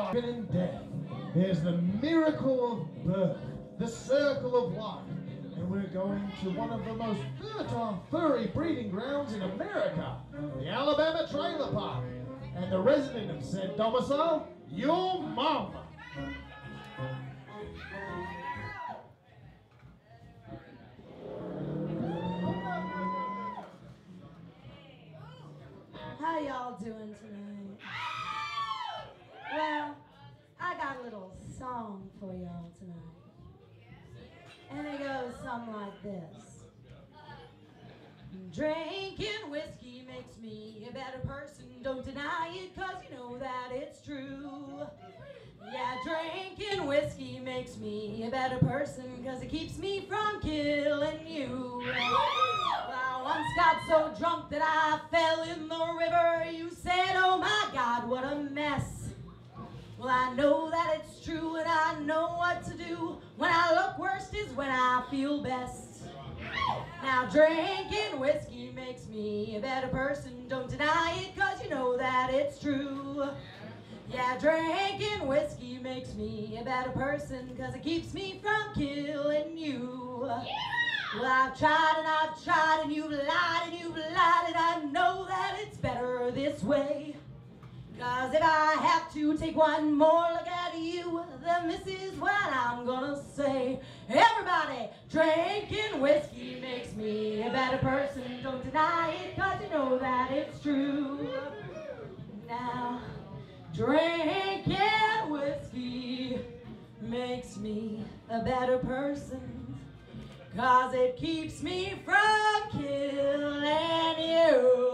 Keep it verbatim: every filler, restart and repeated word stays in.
In death, there's the miracle of birth, the circle of life, and we're going to one of the most fertile furry breeding grounds in America, the Alabama Trailer Park, and the resident of said domicile, your mom. How y'all doing tonight? Well, I got a little song for y'all tonight. And it goes something like this. Drinking whiskey makes me a better person. Don't deny it, cause you know that it's true. Yeah, drinking whiskey makes me a better person, cause it keeps me from killing you. Well, I once got so drunk that I fell in the river. You said, oh my God, what a mess. Well, I know that it's true, and I know what to do. When I look worst is when I feel best. Now, drinking whiskey makes me a better person. Don't deny it, cause you know that it's true. Yeah, drinking whiskey makes me a better person, cause it keeps me from killing you. Yeah. Well, I've tried and I've tried, and you've lied and you've lied, and I know that it's better this way. Cause if I have to take one more look at you, then this is what I'm gonna say. Everybody, drinking whiskey makes me a better person. Don't deny it, cause you know that it's true. Now, drinking whiskey makes me a better person, cause it keeps me from killing you.